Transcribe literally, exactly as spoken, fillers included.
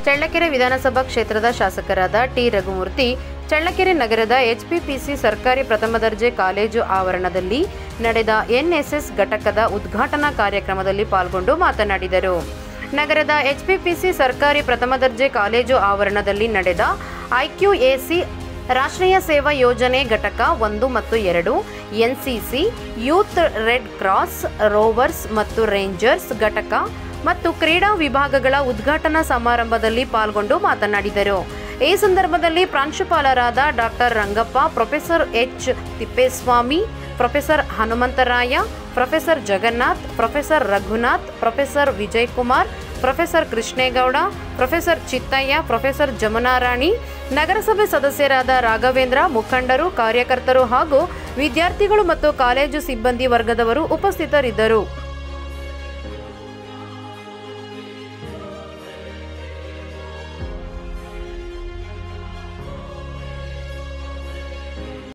ಚಳ್ಳಕೆರೆ ವಿಧಾನಸಭಾ ಕ್ಷೇತ್ರದ ಶಾಸಕರಾದ ಟಿ ರಘುಮೂರ್ತಿ ಚಳ್ಳಕೆರೆ ನಗರದ ಎಚ್ಪಿಪಿಸಿ ಸರ್ಕಾರಿ ಪ್ರಥಮ ದರ್ಜೆ ಕಾಲೇಜು ಆವರಣದಲ್ಲಿ ನಡೆದ ಎನ್ಎಸ್ಎಸ್ ಘಟಕದ ಉದ್ಘಾಟನಾ ಕಾರ್ಯಕ್ರಮದಲ್ಲಿ ಪಾಲ್ಗೊಂಡು ಮಾತನಾಡಿದರು. ನಗರದ ಎಚ್ಪಿಪಿಸಿ ಸರ್ಕಾರಿ ಪ್ರಥಮ ದರ್ಜೆ ಕಾಲೇಜು ಆವರಣದಲ್ಲಿ ನಡೆದ ಐಕ್ಯೂಎಸಿ ರಾಷ್ಟ್ರೀಯ ಸೇವಾ ಯೋಜನೆ ಘಟಕ ಒಂದು ಮತ್ತು ಎರಡು, NCC, youth red cross, rovers ಮತ್ತು ರೇಂಜರ್ಸ್ ಘಟಕ ಮತ್ತು ಕ್ರೀಡಾ ವಿಭಾಗಗಳ ಉದ್ಘಾಟನಾ ಸಮಾರಂಭದಲ್ಲಿ ಪಾಲ್ಗೊಂಡು ಮಾತನಾಡಿದರು. ಈ ಸಂದರ್ಭದಲ್ಲಿ ಪ್ರಾಂಶುಪಾಲರಾದ doctor Rangappa, professor H Thippeswamy, professor Hanumantharaya, professor Jagannath, professor Raghunath, professor Vijayakumar, professor Krishnegowda, professor Chittaiah, professor Jamunarani, ನಗರಸಭೆ ಸದಸ್ಯರಾದ ರಾಘವೇಂದ್ರ, ಮುಖಂಡರು, ಕಾರ್ಯಕರ್ತರು ಹಾಗೂ ವಿದ್ಯಾರ್ಥಿಗಳು ಮತ್ತು ಕಾಲೇಜು ಸಿಬ್ಬಂದಿ ವರ್ಗದವರು ಉಪಸ್ಥಿತರಿದ್ದರು.